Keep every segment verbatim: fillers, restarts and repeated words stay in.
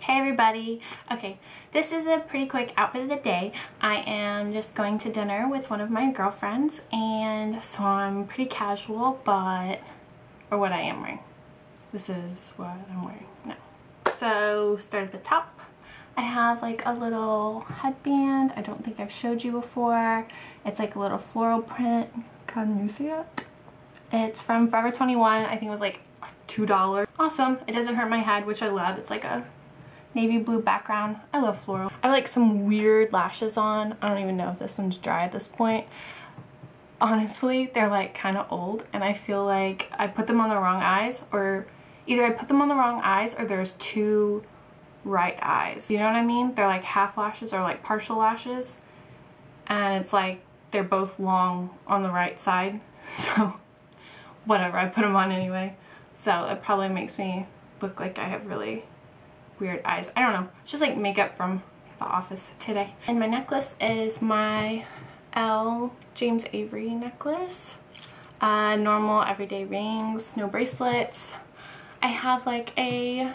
Hey everybody! Okay, this is a pretty quick outfit of the day. I am just going to dinner with one of my girlfriends, and so I'm pretty casual, but, or what I am wearing. This is what I'm wearing now. So, start at the top. I have like a little headband. I don't think I've showed you before. It's like a little floral print. Can you see it? It's from Forever twenty-one. I think it was like two dollars. Awesome. It doesn't hurt my head, which I love. It's like a navy blue background. I love floral. I have like some weird lashes on. I don't even know if this one's dry at this point. Honestly, they're like kind of old, and I feel like I put them on the wrong eyes, or either I put them on the wrong eyes or there's two right eyes. You know what I mean? They're like half lashes or like partial lashes, and it's like they're both long on the right side. So whatever, I put them on anyway. So it probably makes me look like I have really weird eyes. I don't know. It's just like makeup from the office today. And my necklace is my L James Avery necklace. Uh, normal everyday rings, no bracelets. I have like a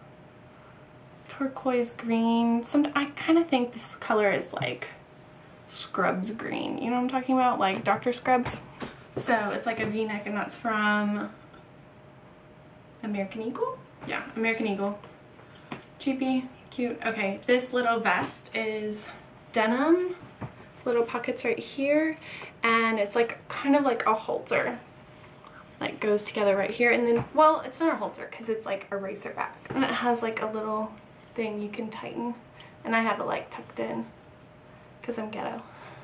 turquoise green. Some I kind of think this color is like Scrubs green. You know what I'm talking about? Like Doctor Scrubs. So it's like a V-neck, and that's from American Eagle? Yeah, American Eagle. Cheapy, cute. Okay, this little vest is denim. Little pockets right here, and it's like kind of like a halter. Like goes together right here, and then, well, it's not a halter because it's like a racer back. And it has like a little thing you can tighten, and I have it like tucked in because I'm ghetto.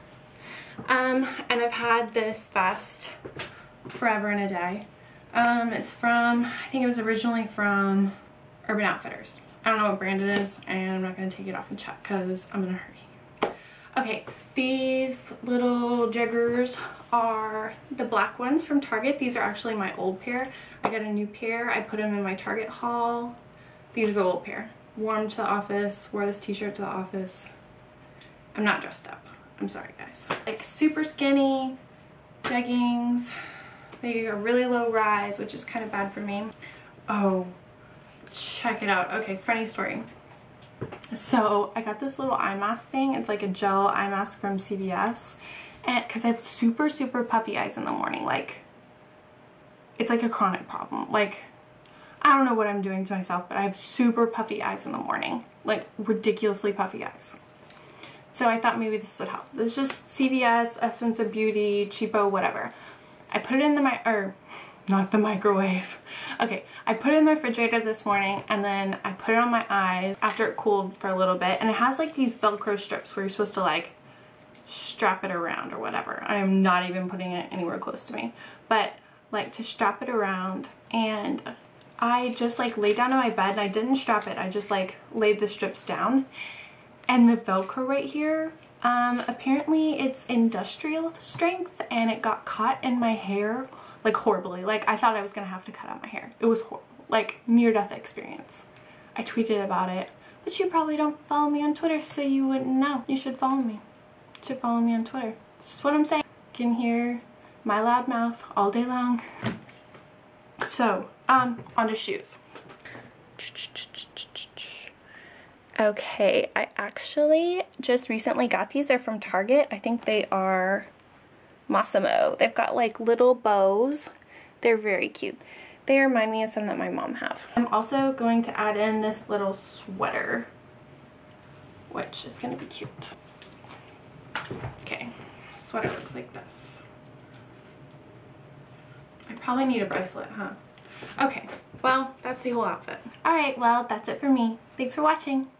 Um, and I've had this vest forever and a day. Um, it's from, I think it was originally from Urban Outfitters. I don't know what brand it is, and I'm not going to take it off and check because I'm in a hurry. Okay, these little jiggers are the black ones from Target. These are actually my old pair. I got a new pair. I put them in my Target haul. These are the old pair. Wore them to the office, wore this t-shirt to the office. I'm not dressed up. I'm sorry, guys. Like super skinny jeggings. They are really low rise, which is kind of bad for me. Oh, check it out. Okay, funny story. So I got this little eye mask thing. It's like a gel eye mask from C V S, and because I have super super puffy eyes in the morning, like it's like a chronic problem. Like I don't know what I'm doing to myself, but I have super puffy eyes in the morning, like ridiculously puffy eyes. So I thought maybe this would help. This is just C V S, Essence of Beauty, cheapo, whatever. I put it in the mi- or not the microwave. Okay, I put it in the refrigerator this morning, and then I put it on my eyes after it cooled for a little bit, and it has like these Velcro strips where you're supposed to like strap it around or whatever. I am not even putting it anywhere close to me, but like to strap it around, and I just like laid down on my bed and I didn't strap it. I just like laid the strips down, and the Velcro right here, um, apparently it's industrial strength, and it got caught in my hair like horribly. Like I thought I was gonna have to cut out my hair. It was horrible, like near death experience. I tweeted about it, but you probably don't follow me on Twitter, so you wouldn't know. You should follow me. You should follow me on Twitter. That's just what I'm saying. You can hear my loud mouth all day long. So, um, on to shoes. Okay, I actually just recently got these. They're from Target. I think they are Massimo. They've got like little bows. They're very cute. They remind me of some that my mom have. I'm also going to add in this little sweater, which is going to be cute. Okay, sweater looks like this. I probably need a bracelet, huh? Okay, well, that's the whole outfit. Alright, well, that's it for me. Thanks for watching.